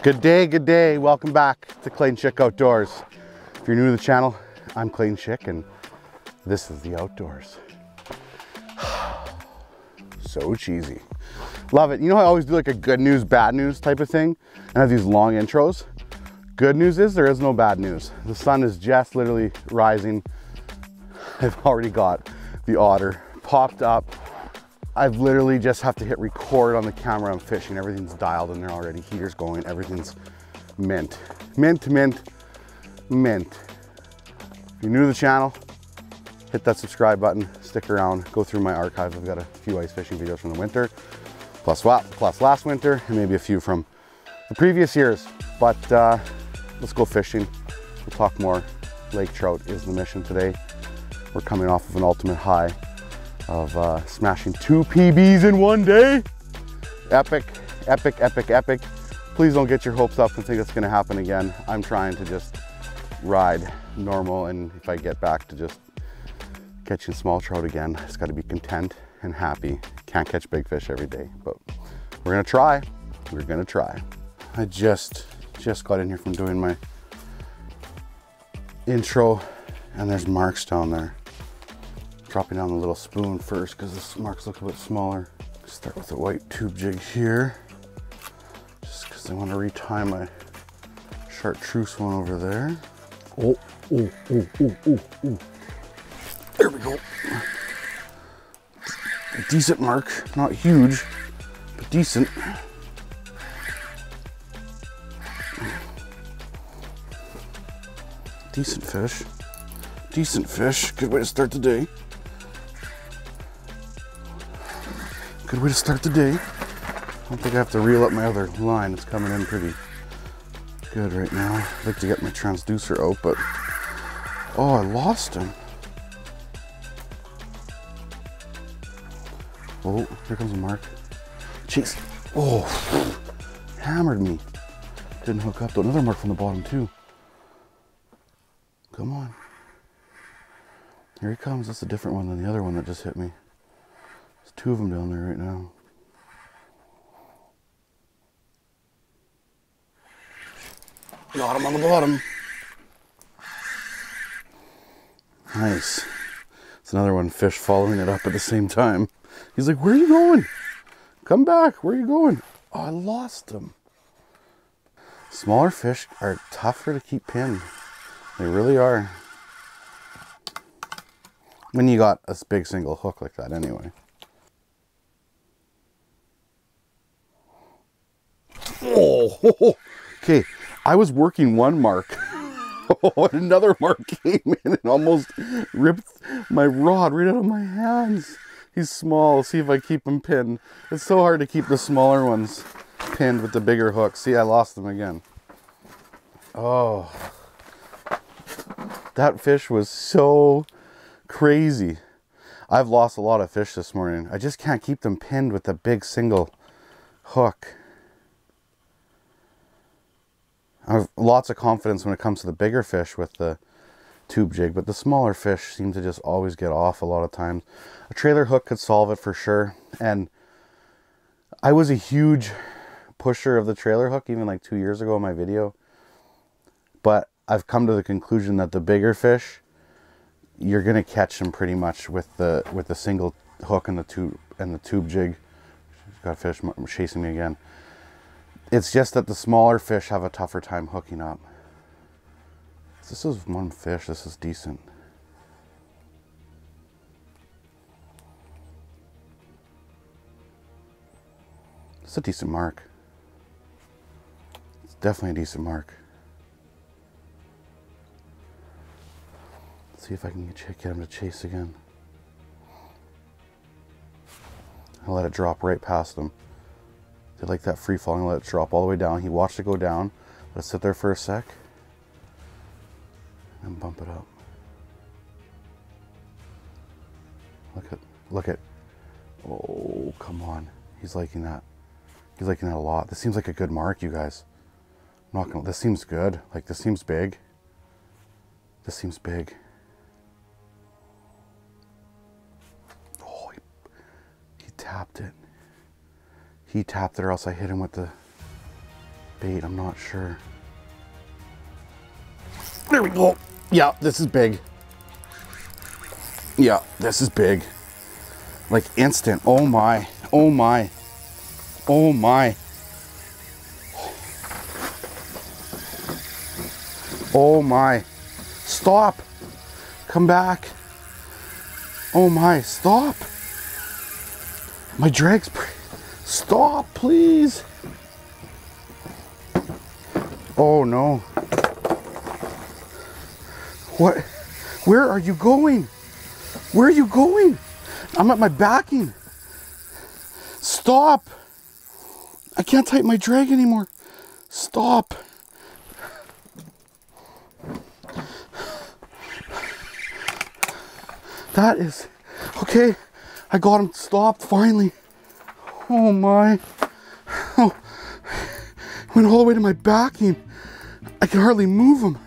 Good day. Welcome back to Clayton Schick Outdoors. If you're new to the channel, I'm Clayton Schick and this is the outdoors. So cheesy. Love it. You know how I always do like a good news, bad news type of thing and I have these long intros? Good news is there is no bad news. The sun is just literally rising. I've already got the otter popped up. I've literally just have to hit record on the camera. I'm fishing. Everything's dialed in there already. Heater's going. Everything's mint. Mint. If you're new to the channel, hit that subscribe button. Stick around. Go through my archive. I've got a few ice fishing videos from the winter, plus last winter, and maybe a few from the previous years. But let's go fishing. We'll talk more. Lake Trout is the mission today. We're coming off of an ultimate high of smashing 2 PBs in one day. Epic. Please don't get your hopes up and think it's gonna happen again. I'm trying to just ride normal, and if I get back to just catching small trout again, I just gotta be content and happy. Can't catch big fish every day, but we're gonna try. I just got in here from doing my intro, and there's marks down there. Dropping down the little spoon first because the marks look a bit smaller. Start with a white tube jig here, just because I want to retie my chartreuse one over there. Oh. There we go. A decent mark, not huge, but decent. Decent fish. Good way to start the day. I don't think I have to reel up my other line. It's coming in pretty good right now. I'd like to get my transducer out, but oh, I lost him. Oh, here comes a mark. Jeez. Oh, hammered me. Didn't hook up though. Another mark from the bottom too. Come on. Here he comes. That's a different one than the other one that just hit me. There's 2 of them down there right now. Got him on the bottom. Nice. It's another one, fish following it up at the same time. He's like, where are you going? Come back. Where are you going? Oh, I lost him. Smaller fish are tougher to keep pinned. They really are. When you got a big single hook like that anyway. Oh, okay. I was working one mark. And another mark came in and almost ripped my rod right out of my hands. He's small. See if I keep him pinned. It's so hard to keep the smaller ones pinned with the bigger hooks. See, I lost them again. Oh. That fish was so crazy. I've lost a lot of fish this morning. I just can't keep them pinned with the big single hook. I have lots of confidence when it comes to the bigger fish with the tube jig, but the smaller fish seem to just always get off a lot of times. A trailer hook could solve it for sure. And I was a huge pusher of the trailer hook even like 2 years ago in my video. But I've come to the conclusion that the bigger fish, you're gonna catch them pretty much with the single hook and the tube jig. Got a fish chasing me again. It's just that the smaller fish have a tougher time hooking up. This is one fish. This is decent. It's a decent mark. It's definitely a decent mark. See if I can get him to chase again. I'll let it drop right past him. They like that free falling, let it drop all the way down. He watched it go down. Let it sit there for a sec. And bump it up. Look at. Oh, come on. He's liking that. He's liking that a lot. This seems like a good mark, you guys. I'm not gonna, this seems good. Like, this seems big. This seems big. Oh, he tapped it. He tapped it, or else I hit him with the bait, I'm not sure. There we go. Yeah, this is big. Yeah, this is big. Like instant. Oh my. Oh my. Oh my. Oh my. Stop. Come back. Oh my. Stop. My drag's... Stop, please. Oh no. What? Where are you going? Where are you going? I'm at my backing. Stop. I can't tighten my drag anymore. Stop. That is... Okay. I got him stopped finally. Oh my. Oh. Went all the way to my backing. I can hardly move him.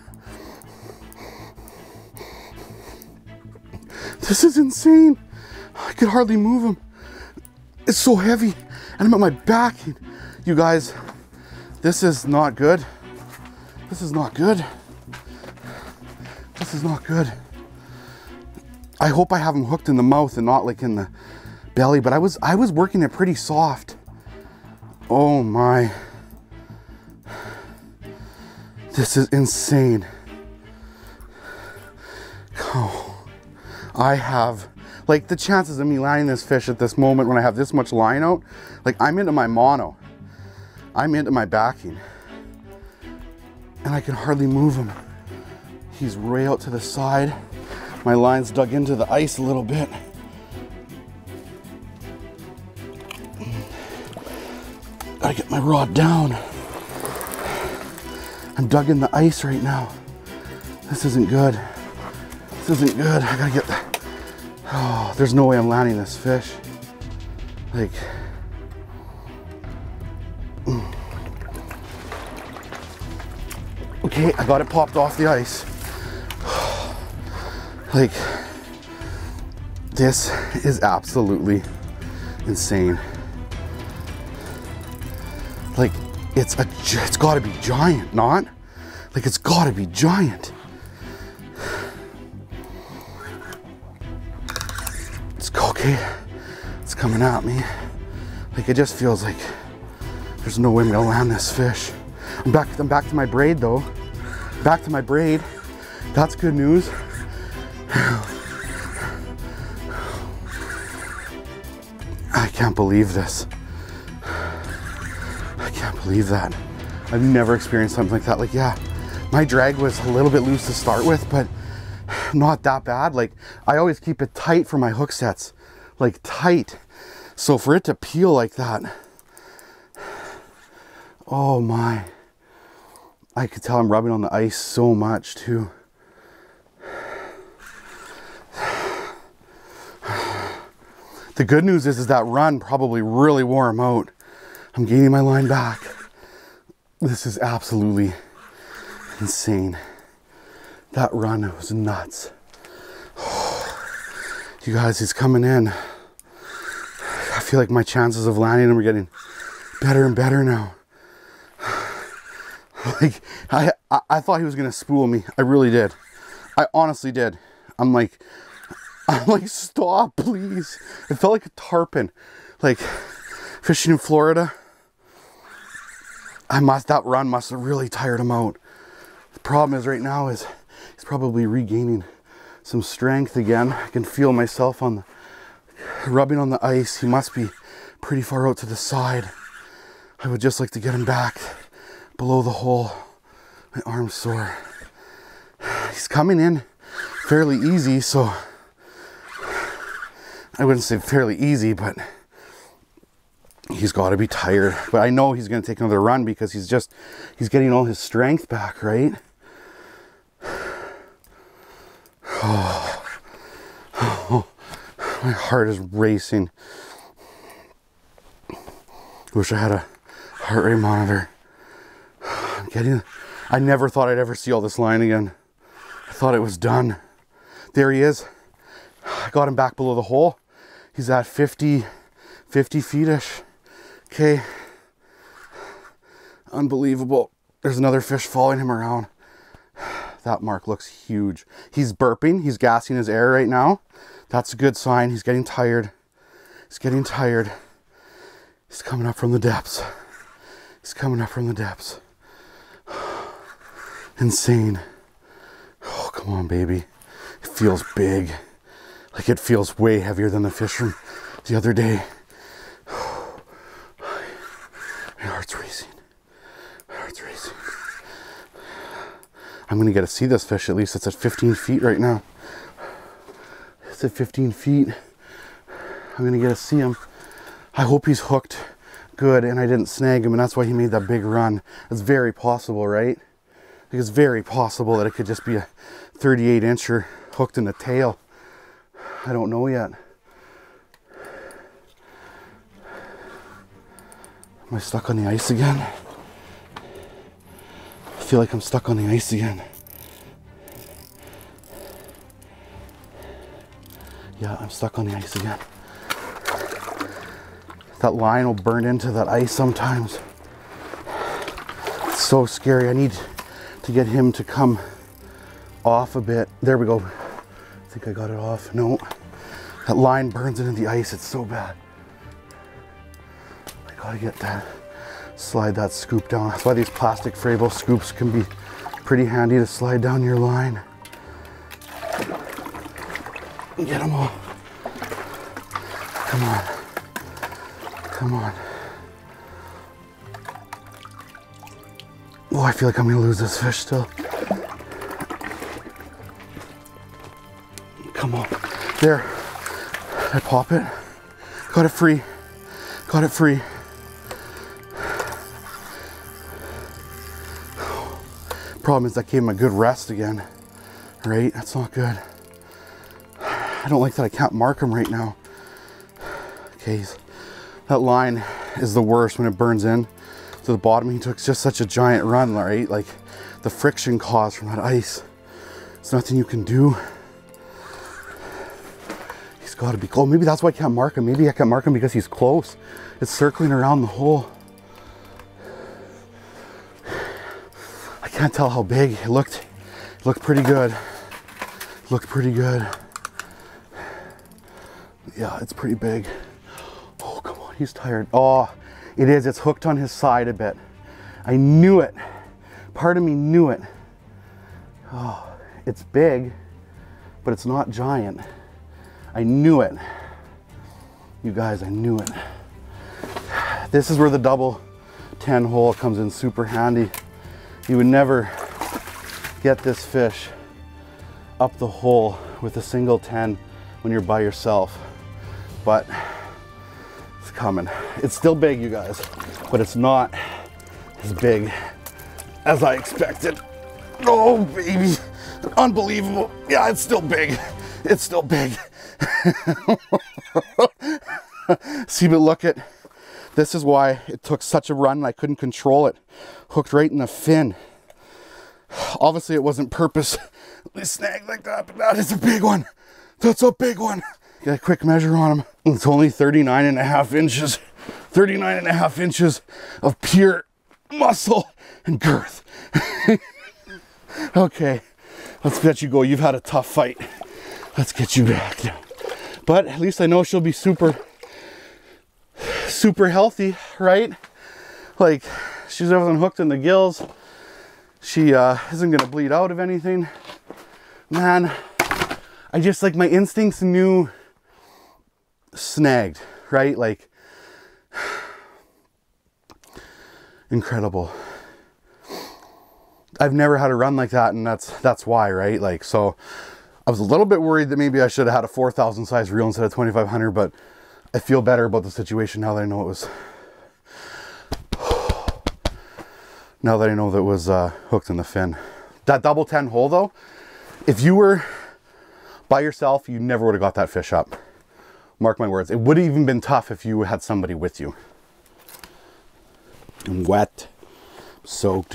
This is insane. I could hardly move him. It's so heavy. And I'm at my backing. You guys, this is not good. This is not good. This is not good. I hope I have him hooked in the mouth and not like in the belly, but I was working it pretty soft. Oh my. This is insane. Oh, I have, like, the chances of me landing this fish at this moment when I have this much line out, like, I'm into my mono. I'm into my backing. And I can hardly move him. He's way out to the side. My line's dug into the ice a little bit. Gotta get my rod down. I'm dug in the ice right now. This isn't good. This isn't good. I gotta get that. Oh, there's no way I'm landing this fish. Like, okay, I got it popped off the ice. Like, this is absolutely insane. Like, it's gotta be giant, not? Like, it's gotta be giant. It's okay. It's coming at me. Like, it just feels like there's no way I'm gonna land this fish. I'm back to my braid though. Back to my braid. That's good news. I can't believe this. I can't believe that. I've never experienced something like that. Like, yeah, my drag was a little bit loose to start with, but not that bad. Like, I always keep it tight for my hook sets, like tight. So for it to peel like that, oh my. I could tell I'm rubbing on the ice so much too. The good news is that run probably really wore him out. I'm gaining my line back. This is absolutely insane. That run was nuts. You guys, he's coming in. I feel like my chances of landing him are getting better and better now. Like, I thought he was gonna spool me. I really did. I honestly did. I'm like, stop, please. It felt like a tarpon. Like, fishing in Florida. That run must have really tired him out. The problem is right now is he's probably regaining some strength again. I can feel myself on the, rubbing on the ice. He must be pretty far out to the side. I would just like to get him back below the hole. My arm's sore. He's coming in fairly easy, so I wouldn't say fairly easy, but he's got to be tired. But I know he's going to take another run because he's getting all his strength back, right? Oh, my heart is racing. Wish I had a heart rate monitor. I never thought I'd ever see all this line again. I thought it was done. There he is. I got him back below the hole. He's at 50 feet-ish. Okay. Unbelievable. There's another fish following him around. That mark looks huge. He's burping. He's gassing his air right now. That's a good sign. He's getting tired. He's getting tired. He's coming up from the depths. He's coming up from the depths. Insane. Oh, come on, baby. It feels big. Like it feels way heavier than the fish from the other day. My heart's racing. My heart's racing. I'm gonna get to see this fish. At least it's at 15 feet right now. It's at 15 feet. I'm gonna get to see him. I hope he's hooked good and I didn't snag him and that's why he made that big run. It's very possible, right? Like it's very possible that it could just be a 38 incher hooked in the tail. I don't know yet. Am I stuck on the ice again? I feel like I'm stuck on the ice again. Yeah, I'm stuck on the ice again. That line will burn into that ice sometimes. It's so scary. I need to get him to come off a bit. There we go. I think I got it off. No. That line burns into the ice. It's so bad. I gotta get that. Slide that scoop down. That's why these plastic Frabo scoops can be pretty handy to slide down your line. Get them all. Come on. Come on. Oh, I feel like I'm gonna lose this fish still. Come on. There. I pop it. Got it free. Got it free. Problem is that gave him a good rest again. Right? That's not good. I don't like that I can't mark him right now. Okay. That line is the worst when it burns in to the bottom. He took just such a giant run, right? Like the friction caused from that ice. It's nothing you can do. He's got to be close. Maybe that's why I can't mark him. Maybe I can't mark him because he's close. It's circling around the hole. I can't tell how big. It looked pretty good. Looked pretty good. Yeah, it's pretty big. Oh, come on, he's tired. Oh, it is. It's hooked on his side a bit. I knew it. Part of me knew it. Oh, it's big, but it's not giant. I knew it. You guys, I knew it. This is where the double 10 hole comes in super handy. You would never get this fish up the hole with a single 10 when you're by yourself, but it's coming. It's still big, you guys, but it's not as big as I expected. Oh, baby, unbelievable. Yeah, it's still big. It's still big. See, but look at, this is why it took such a run and I couldn't control it. Hooked right in the fin. Obviously it wasn't purposely snagged like that, but that is a big one. That's a big one. Get a quick measure on him. It's only 39.5 inches. 39.5 inches of pure muscle and girth. Okay, let's let you go. You've had a tough fight. Let's get you back down. But at least I know she'll be super healthy, right? Like, she wasn't hooked in the gills. She isn't gonna bleed out of anything. Man, I just, like, my instincts knew snagged, right? Like, incredible. I've never had a run like that, and that's why, right? Like, so I was a little bit worried that maybe I should have had a 4,000 size reel instead of 2,500, but I feel better about the situation now that I know it was now that I know that it was hooked in the fin. That double 10 hole though, if you were by yourself, you never would have got that fish up. Mark my words. It would have even been tough if you had somebody with you. I'm wet, soaked.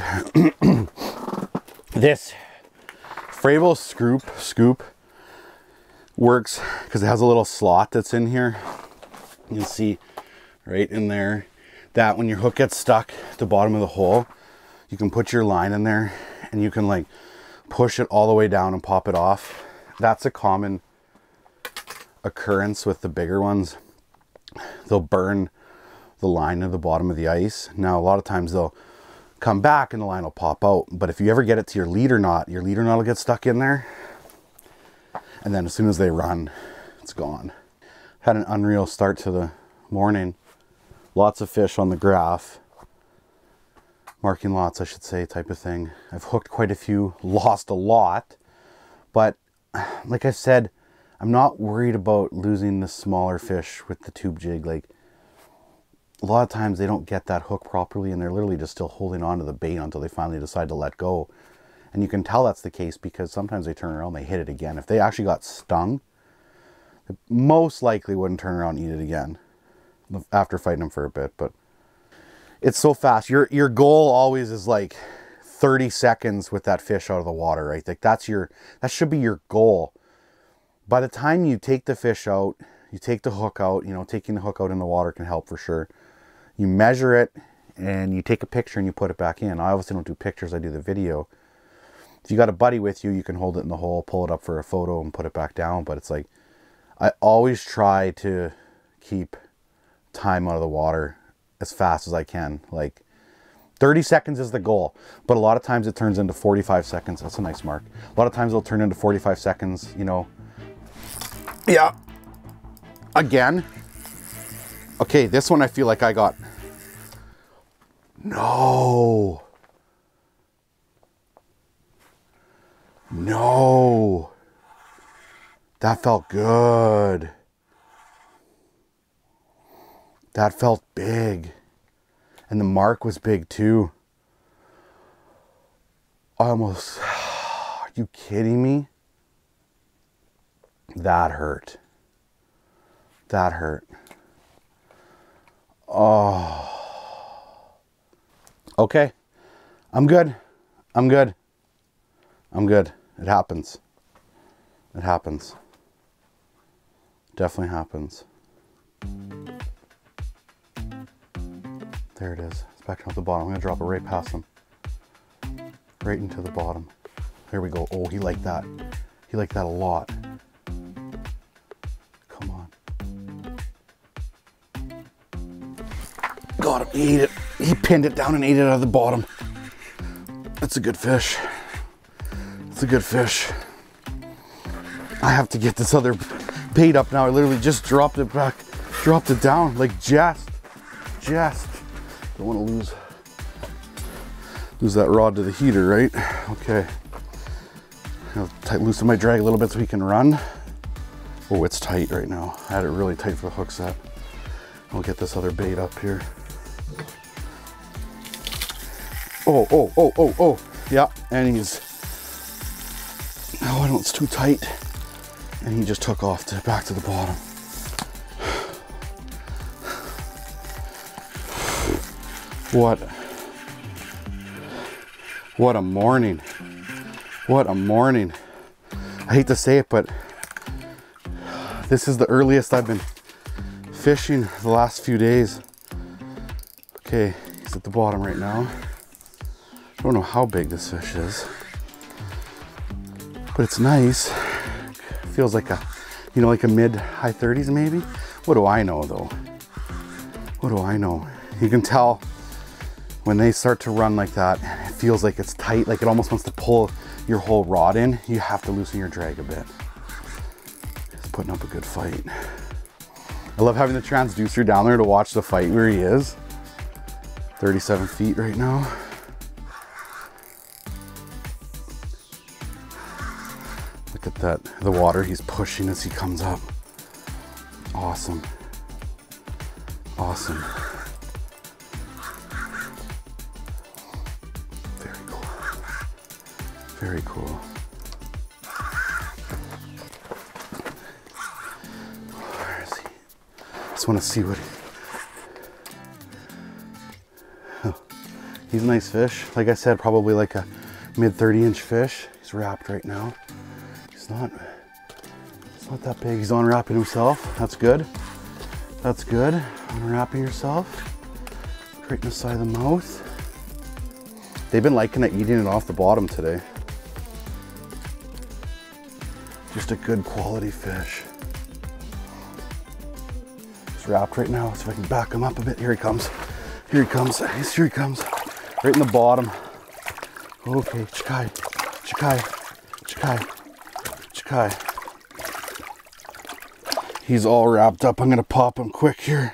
This Frabo scoop works because it has a little slot that's in here. You can see right in there. that when your hook gets stuck at the bottom of the hole, you can put your line in there and you can like push it all the way down and pop it off. That's a common occurrence with the bigger ones. They'll burn the line at the bottom of the ice. Now, a lot of times they'll come back and the line will pop out. But if you ever get it to your leader knot will get stuck in there. And then as soon as they run, it's gone. Had an unreal start to the morning. Lots of fish on the graph. Marking lots, I should say, type of thing. I've hooked quite a few, lost a lot. But like I said, I'm not worried about losing the smaller fish with the tube jig. Like, a lot of times they don't get that hook properly and they're literally just still holding on to the bait until they finally decide to let go. And you can tell that's the case because sometimes they turn around and they hit it again. If they actually got stung, they most likely wouldn't turn around and eat it again after fighting them for a bit. But it's so fast. Your goal always is like 30 seconds with that fish out of the water, right? Like that should be your goal. By the time you take the fish out, you take the hook out, you know, taking the hook out in the water can help for sure. You measure it and you take a picture and you put it back in. I obviously don't do pictures, I do the video. If you got a buddy with you, you can hold it in the hole, pull it up for a photo and put it back down. But it's like, I always try to keep time out of the water as fast as I can. Like 30 seconds is the goal, but a lot of times it turns into 45 seconds. That's a nice mark. A lot of times it'll turn into 45 seconds, you know. Yeah. Again. Okay, this one I feel like I got. No. No. That felt good. That felt big. And the mark was big too. Almost. Are you kidding me? That hurt. That hurt. Oh. Okay. I'm good. I'm good. I'm good. It happens. It happens. Definitely happens. There it is. It's back down at the bottom. I'm going to drop it right past him. Right into the bottom. There we go. Oh, he liked that. He liked that a lot. Come on. Got him. He ate it. He pinned it down and ate it out of the bottom. That's a good fish. It's a good fish. I have to get this other bait up now. I literally just dropped it back. Dropped it down. Like just. Don't want to lose that rod to the heater, right? Okay. I'll loosen my drag a little bit so he can run. Oh, it's tight right now. I had it really tight for the hook set. I'll get this other bait up here. Oh. Yeah, and he's, oh, I don't, it's too tight. And he just took off back to the bottom. What a morning. What a morning. I hate to say it, but this is the earliest I've been fishing the last few days. Okay, he's at the bottom right now. I don't know how big this fish is, but it's nice. Feels like a, you know, like a mid-high 30s maybe. What do I know though? What do I know? You can tell when they start to run like that, it feels like it's tight, like it almost wants to pull your whole rod in. You have to loosen your drag a bit. He's putting up a good fight. I love having the transducer down there to watch the fight where he is. 37 feet right now. Look at that, the water he's pushing as he comes up. Awesome. Awesome. Very cool. Very cool. Where is he? Just want to see what he's a nice fish. Like I said, probably like a mid 30-inch fish. He's wrapped right now. It's not that big. He's unwrapping himself. That's good. That's good. Unwrapping yourself. Right in the side of the mouth. They've been liking it, eating it off the bottom today. Just a good quality fish. It's wrapped right now, so I can back him up a bit. Here he comes. Here he comes. Here he comes. Right in the bottom. Okay, Chikai, Chikai, Chikai, Chikai. He's all wrapped up. I'm gonna pop him quick here.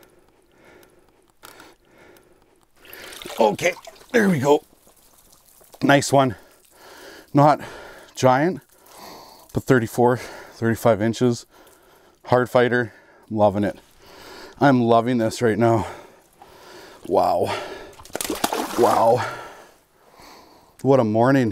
Okay, there we go. Nice one. Not giant, but 34, 35 inches. Hard fighter. I'm loving it. I'm loving this right now. Wow. Wow. What a morning.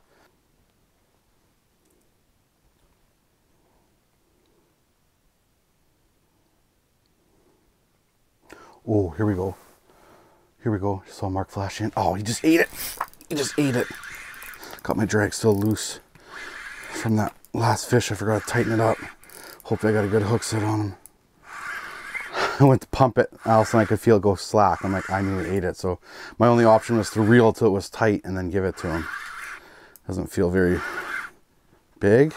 Oh, here we go. Here we go. Just saw Mark flash in. Oh, he just ate it. He just ate it. Got my drag still loose from that last fish. I forgot to tighten it up. Hopefully I got a good hook set on him. I went to pump it. Allison, I could feel it go slack. I'm like, I knew he ate it. So my only option was to reel till it was tight and then give it to him. Doesn't feel very big.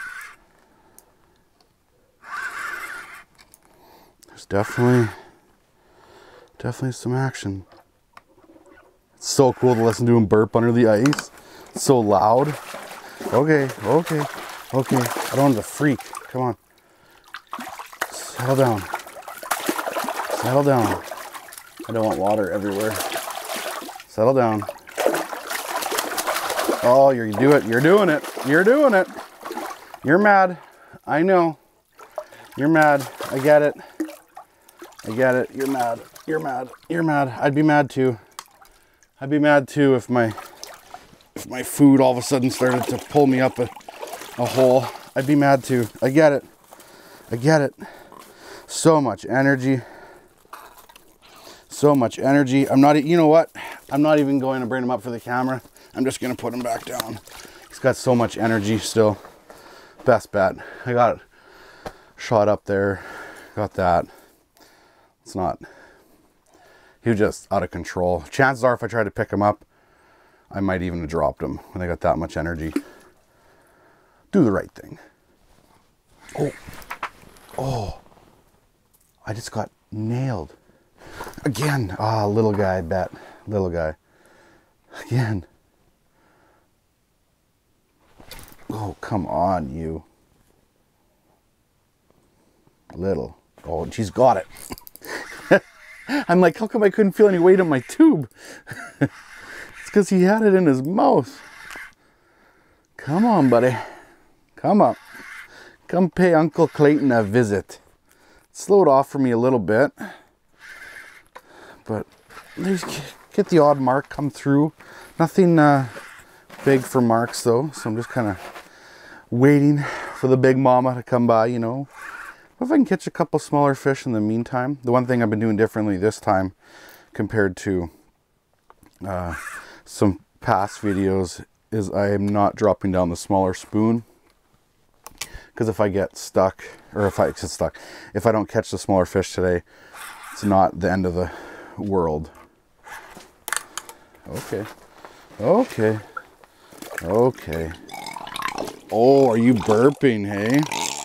There's definitely some action. It's so cool to listen to him burp under the ice. It's so loud. Okay, okay, okay. I don't want to freak. Come on. Settle down. Settle down. I don't want water everywhere. Settle down. Oh, you do it. You're doing it. You're doing it. You're mad. I know. You're mad. I get it. I get it. You're mad. You're mad. You're mad. I'd be mad too. I'd be mad too if my food all of a sudden started to pull me up a hole. I'd be mad too. I get it. I get it. So much energy. So much energy. I'm not, you know what? I'm not even going to bring him up for the camera. I'm just going to put him back down. He's got so much energy still. Best bet. I got it shot up there. Got that. It's not, he was just out of control. Chances are if I tried to pick him up, I might even have dropped him when they got that much energy. Do the right thing. Oh, oh, I just got nailed. Again, ah, little guy, I bet. Little guy. Again. Oh, come on, you. Little. Oh, she's got it. I'm like, how come I couldn't feel any weight on my tube? It's because he had it in his mouth. Come on, buddy. Come up. Come pay Uncle Clayton a visit. Slowed off for me a little bit. But there's, get the odd mark come through. Nothing big for marks though. So I'm just kind of waiting for the big mama to come by, you know. What if I can catch a couple smaller fish in the meantime? The one thing I've been doing differently this time compared to some past videos is I am not dropping down the smaller spoon. Because if I get stuck, or if I get stuck, if I don't catch the smaller fish today, it's not the end of the world. Okay. Okay. Okay. Oh, are you burping, hey?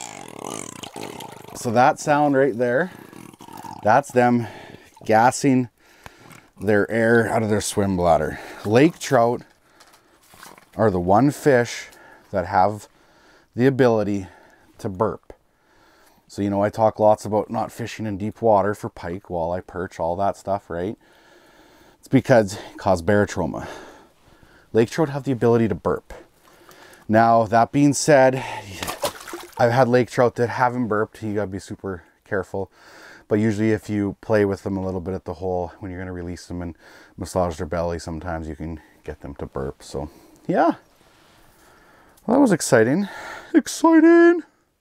So that sound right there, that's them gassing their air out of their swim bladder. Lake trout are the one fish that have the ability to burp. So, you know, I talk lots about not fishing in deep water for pike, walleye, perch, all that stuff, right? It's because it causes barotrauma. Lake trout have the ability to burp. Now, that being said, I've had lake trout that haven't burped. You gotta be super careful. But usually if you play with them a little bit at the hole, when you're gonna release them and massage their belly, sometimes you can get them to burp. So, yeah. Well, that was exciting. Exciting!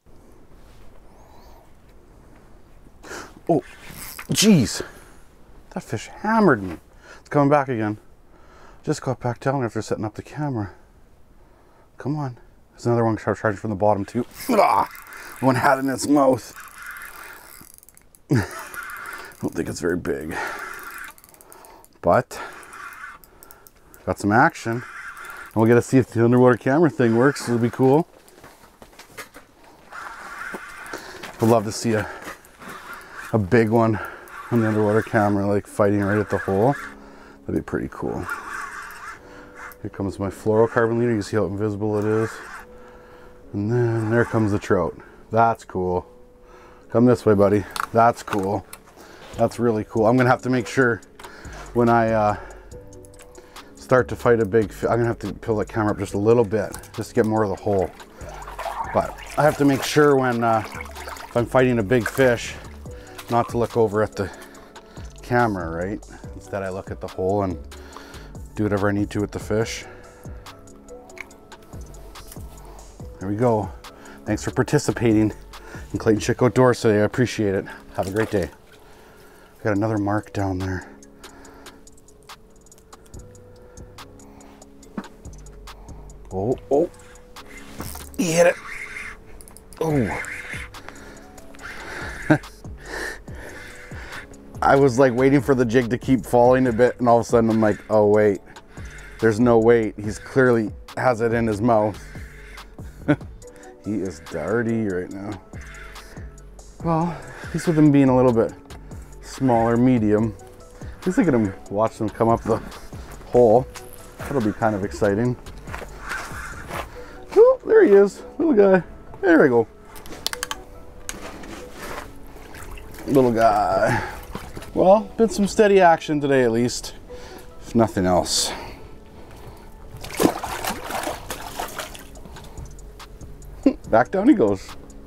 Oh, jeez. That fish hammered me. It's coming back again. Just got back down after setting up the camera. Come on. There's another one charging from the bottom too. Ah, one had it in its mouth. I don't think it's very big. But got some action. And we'll get to see if the underwater camera thing works. It'll be cool. Would love to see a big one on the underwater camera, like fighting right at the hole. That'd be pretty cool. Here comes my fluorocarbon leader. You see how invisible it is. And then there comes the trout. That's cool. Come this way, buddy. That's cool. That's really cool. I'm gonna have to make sure when I start to fight a big fish, I'm gonna have to pull the camera up just a little bit, just to get more of the hole. But I have to make sure when if I'm fighting a big fish, not to look over at the camera, right? Instead I look at the hole and do whatever I need to with the fish. There we go. Thanks for participating in Clayton Schick Outdoors today. I appreciate it. Have a great day. Got another mark down there. Oh, oh. He hit it. Oh. I was like waiting for the jig to keep falling a bit, and all of a sudden I'm like, oh wait, there's no weight. He's clearly has it in his mouth. He is dirty right now. Well, at least with him being a little bit smaller, medium, at least I get him, watch them come up the hole. That'll be kind of exciting. Oh, there he is, little guy. There we go. Little guy. Well, been some steady action today at least, if nothing else. Back down he goes.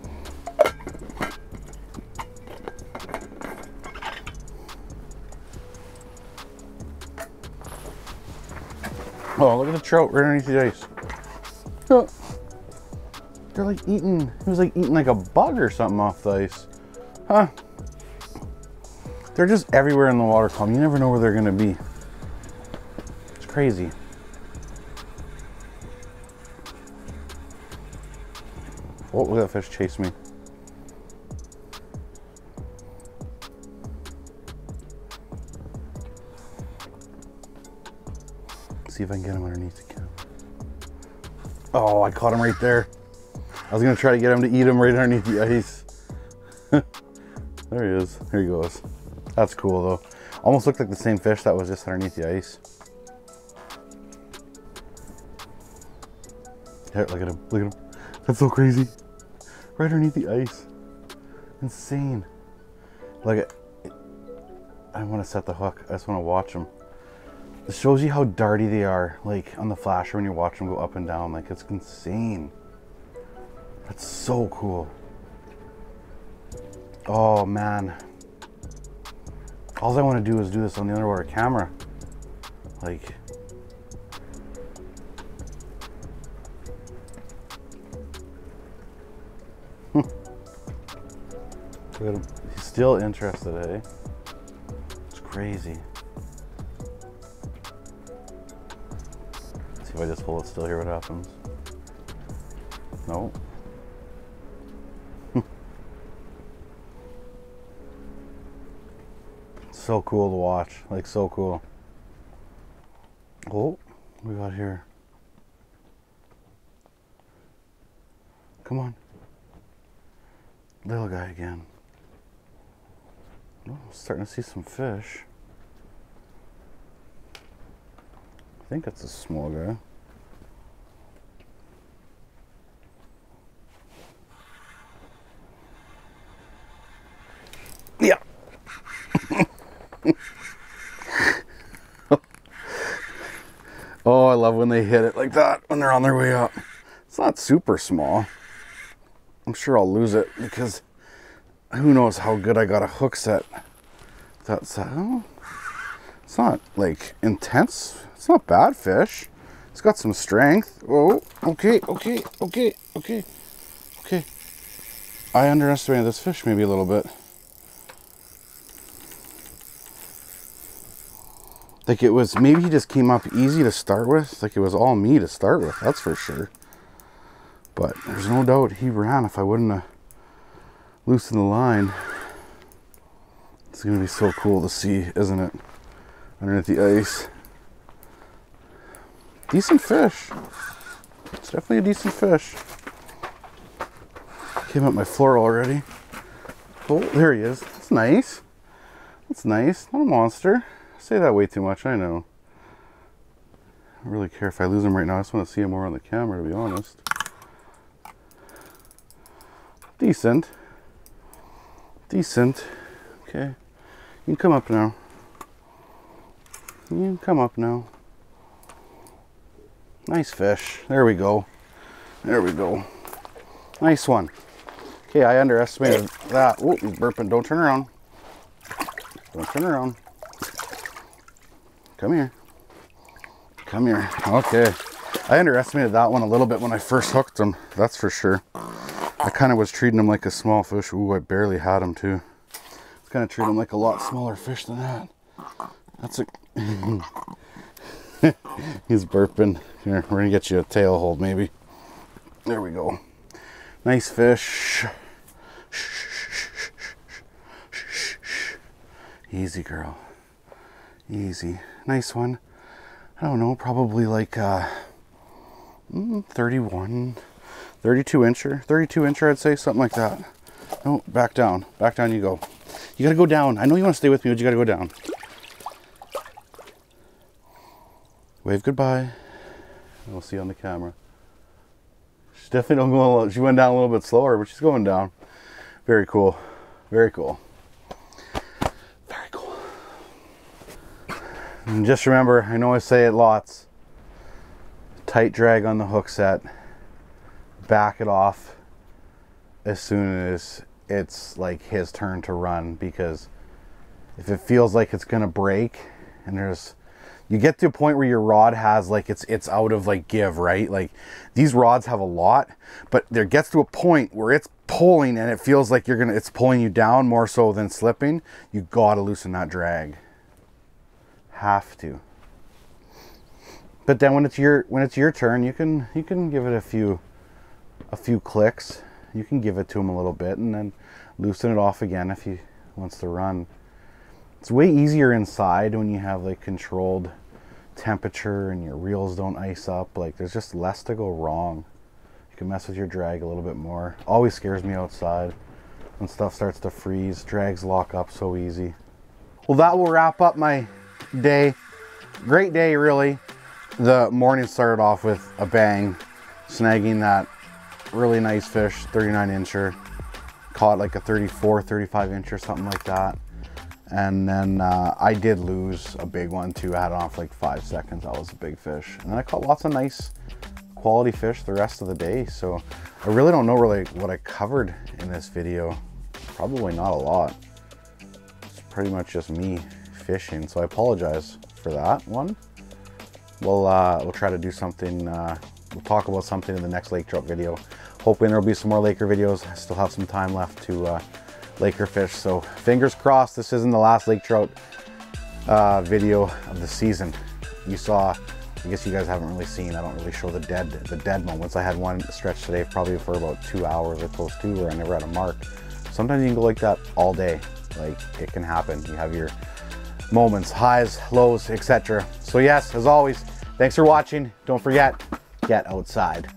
Oh, look at the trout right underneath the ice. Oh, they're like eating, it was like eating like a bug or something off the ice. Huh. They're just everywhere in the water column. You never know where they're gonna be. It's crazy. Oh, look at that fish chase me. See if I can get him underneath the camera. Oh, I caught him right there. I was gonna try to get him to eat him right underneath the ice. There he is. Here he goes. That's cool though. Almost looked like the same fish that was just underneath the ice. Here, look at him. Look at him. That's so crazy. Right underneath the ice. Insane. Look at. I want to set the hook. I just want to watch them. It shows you how darty they are. Like on the flasher when you watch them go up and down. Like it's insane. That's so cool. Oh man. All I want to do is do this on the underwater camera. Like. Look at him. He's still interested, eh? It's crazy. Let's see if I just hold it still here, what happens. No. So cool to watch, like so cool. Oh, what we got here? Come on. Little guy again. Oh, I'm starting to see some fish. I think that's a small guy. Yeah. Oh, I love when they hit it like that when they're on their way up. It's not super small. I'm sure I'll lose it because who knows how good I got a hook set. That's oh, it's not like intense. It's not bad fish. It's got some strength. Oh, okay. I underestimated this fish maybe a little bit. Like it was, maybe he just came up easy to start with. Like it was all me to start with, that's for sure. But there's no doubt he ran if I wouldn't have loosened the line. It's gonna be so cool to see, isn't it? underneath the ice. Decent fish. It's definitely a decent fish. Came up my floor already. Oh, there he is. That's nice. That's nice. Not a monster. I say that way too much, I know. I don't really care if I lose him right now. I just want to see him more on the camera, to be honest. Decent. Decent. Okay. You can come up now. You can come up now. Nice fish. There we go. There we go. Nice one. Okay, I underestimated that. Oh, he's burping. Don't turn around. Don't turn around. Come here. Come here. Okay. I underestimated that one a little bit when I first hooked him. That's for sure. I kind of was treating him like a small fish. Ooh, I barely had him too. I was kind of treating him like a lot smaller fish than that. That's a... He's burping. Here, we're gonna get you a tail hold maybe. There we go. Nice fish. Easy, girl. Easy. Nice one. I don't know, probably like 31, 32 incher. 32 incher, I'd say, something like that. No, back down. Back down you go. You gotta go down. I know you want to stay with me, but you gotta go down. Wave goodbye. We'll see you on the camera. She definitely don't go a little, she went down a little bit slower, but she's going down. Very cool. Very cool. Very cool. And just remember, I know I say it lots. Tight drag on the hook set. Back it off as soon as it's like his turn to run, because if it feels like it's gonna break and you get to a point where your rod has like it's out of like give, right? Like these rods have a lot, but there gets to a point where it's pulling and it feels like it's pulling you down more so than slipping. You gotta loosen that drag. Have to. But then when it's your turn, you can give it a few clicks. You can give it to him a little bit and then loosen it off again if he wants to run. It's way easier inside when you have like controlled temperature and your reels don't ice up. Like there's just less to go wrong. You can mess with your drag a little bit more. Always scares me outside when stuff starts to freeze. Drags lock up so easy. Well, that will wrap up my day. Great day, really. The morning started off with a bang, snagging that really nice fish, 39 incher. Caught like a 34, 35 incher, something like that. And then I did lose a big one too. I had it on for like 5 seconds. That was a big fish. And then I caught lots of nice quality fish the rest of the day. So I really don't know really what I covered in this video. Probably not a lot. It's pretty much just me fishing. So I apologize for that one. We'll try to do something. We'll talk about something in the next Lake Trout video. Hoping there'll be some more Laker videos. I still have some time left to Laker fish, so fingers crossed this isn't the last Lake Trout video of the season. You saw, I guess you guys haven't really seen, I don't really show the dead moments. I had one stretch today probably for about 2 hours or close to, where I never had a mark. Sometimes you can go like that all day. Like, it can happen. You have your moments, highs, lows, etc. So yes, as always, thanks for watching. Don't forget, get outside.